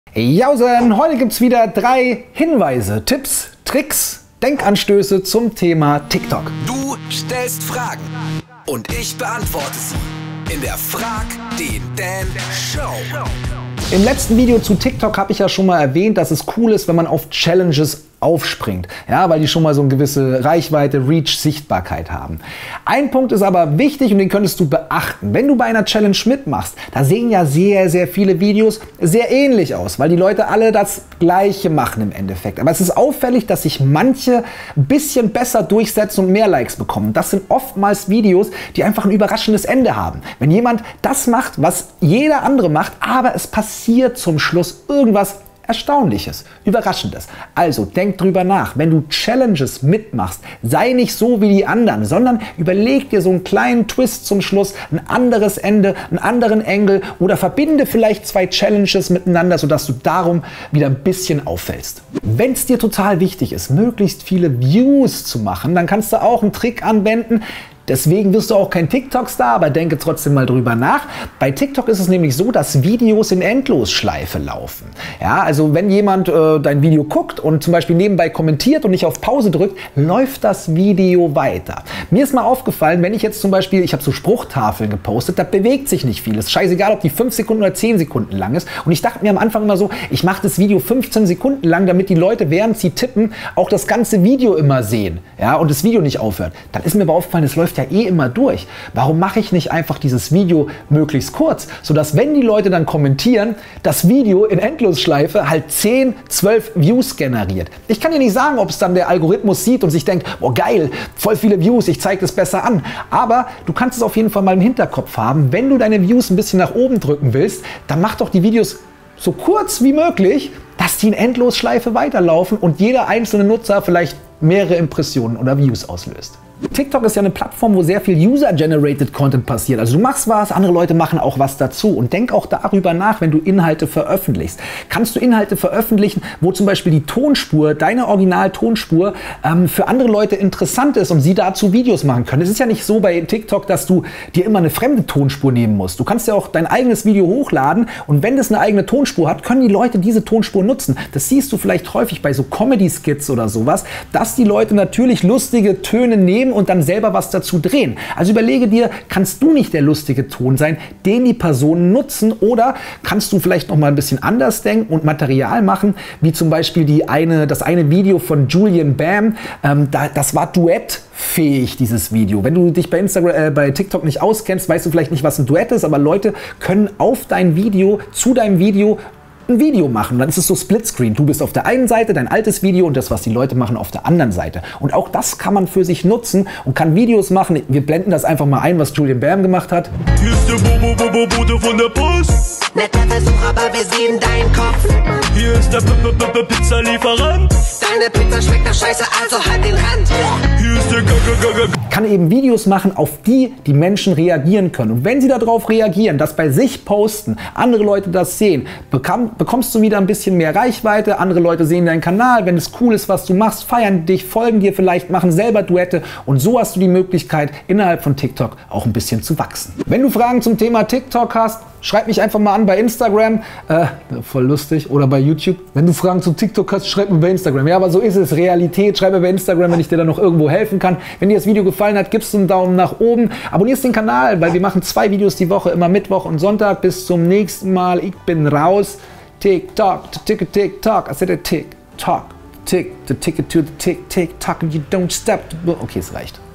Jausen, heute gibt es wieder 3 Hinweise, Tipps, Tricks, Denkanstöße zum Thema TikTok. Du stellst Fragen und ich beantworte sie in der Frag den Dan Show. Im letzten Video zu TikTok habe ich ja schon mal erwähnt, dass es cool ist, wenn man auf Challenges aufspringt, ja, weil die schon mal so eine gewisse Reichweite, Reach, Sichtbarkeit haben. Ein Punkt ist aber wichtig und den könntest du beachten. Wenn du bei einer Challenge mitmachst, da sehen ja sehr viele Videos sehr ähnlich aus, weil die Leute alle das Gleiche machen im Endeffekt. Aber es ist auffällig, dass sich manche ein bisschen besser durchsetzen und mehr Likes bekommen. Das sind oftmals Videos, die einfach ein überraschendes Ende haben. Wenn jemand das macht, was jeder andere macht, aber es passiert zum Schluss irgendwas Erstaunliches, Überraschendes. Also denk drüber nach, wenn du Challenges mitmachst, sei nicht so wie die anderen, sondern überleg dir so einen kleinen Twist zum Schluss, ein anderes Ende, einen anderen Engel oder verbinde vielleicht 2 Challenges miteinander, sodass du darum wieder ein bisschen auffällst. Wenn es dir total wichtig ist, möglichst viele Views zu machen, dann kannst du auch einen Trick anwenden. Deswegen wirst du auch kein TikTok-Star, aber denke trotzdem mal drüber nach. Bei TikTok ist es nämlich so, dass Videos in Endlosschleife laufen. Ja, also wenn jemand dein Video guckt und zum Beispiel nebenbei kommentiert und nicht auf Pause drückt, läuft das Video weiter. Mir ist mal aufgefallen, wenn ich jetzt zum Beispiel, ich habe so Spruchtafeln gepostet, da bewegt sich nicht viel. Es ist scheißegal, ob die 5 Sekunden oder 10 Sekunden lang ist. Und ich dachte mir am Anfang immer so, ich mache das Video 15 Sekunden lang, damit die Leute, während sie tippen, auch das ganze Video immer sehen, ja, und das Video nicht aufhört. Dann ist mir aber aufgefallen, es läuft ja eh immer durch. Warum mache ich nicht einfach dieses Video möglichst kurz, sodass, wenn die Leute dann kommentieren, das Video in Endlosschleife halt 10, 12 Views generiert. Ich kann dir nicht sagen, ob es dann der Algorithmus sieht und sich denkt, oh geil, voll viele Views, ich zeige das besser an. Aber du kannst es auf jeden Fall mal im Hinterkopf haben, wenn du deine Views ein bisschen nach oben drücken willst, dann mach doch die Videos so kurz wie möglich, dass die in Endlosschleife weiterlaufen und jeder einzelne Nutzer vielleicht mehrere Impressionen oder Views auslöst. TikTok ist ja eine Plattform, wo sehr viel User-Generated Content passiert. Also du machst was, andere Leute machen auch was dazu. Und denk auch darüber nach, wenn du Inhalte veröffentlichst. Kannst du Inhalte veröffentlichen, wo zum Beispiel die Tonspur, deine Original-Tonspur, für andere Leute interessant ist und sie dazu Videos machen können. Es ist ja nicht so bei TikTok, dass du dir immer eine fremde Tonspur nehmen musst. Du kannst ja auch dein eigenes Video hochladen und wenn das eine eigene Tonspur hat, können die Leute diese Tonspur nutzen. Das siehst du vielleicht häufig bei so Comedy-Skits oder sowas, dass die Leute natürlich lustige Töne nehmen und dann selber was dazu drehen. Also überlege dir, kannst du nicht der lustige Ton sein, den die Personen nutzen, oder kannst du vielleicht noch mal ein bisschen anders denken und Material machen, wie zum Beispiel das eine Video von Julian Bam, das war duettfähig, dieses Video. Wenn du dich bei TikTok nicht auskennst, weißt du vielleicht nicht, was ein Duett ist, aber Leute können auf dein Video, zu deinem Video ein Video machen. Dann ist es so Splitscreen. Du bist auf der einen Seite, dein altes Video, und das, was die Leute machen, auf der anderen Seite. Und auch das kann man für sich nutzen und kann Videos machen. Wir blenden das einfach mal ein, was Julian Bam gemacht hat. Hier ist der Bobo von der Post. Netter Versuch, aber wir sehen deinen Kopf. Hier ist der Pizzalieferant. Deine Pizza schmeckt nach Scheiße, also halt den Rand. Hier ist der Kann eben Videos machen, auf die die Menschen reagieren können. Und wenn sie darauf reagieren, das bei sich posten, andere Leute das sehen, bekommst du wieder ein bisschen mehr Reichweite, andere Leute sehen deinen Kanal, wenn es cool ist, was du machst, feiern dich, folgen dir vielleicht, machen selber Duette, und so hast du die Möglichkeit, innerhalb von TikTok auch ein bisschen zu wachsen. Wenn du Fragen zum Thema TikTok hast, schreib mich einfach mal an bei Instagram, voll lustig, oder bei YouTube. Wenn du Fragen zum TikTok hast, schreib mir bei Instagram. Ja, aber so ist es, Realität. Schreib mir bei Instagram, wenn ich dir da noch irgendwo helfen kann. Wenn dir das Video gefallen hat, gibst du einen Daumen nach oben. Abonnierst den Kanal, weil wir machen 2 Videos die Woche, immer Mittwoch und Sonntag. Bis zum nächsten Mal. Ich bin raus. TikTok, TikTok. I said TikTok. Tick, the ticket to the tick, tick, tock, and you don't stop. Okay, es reicht.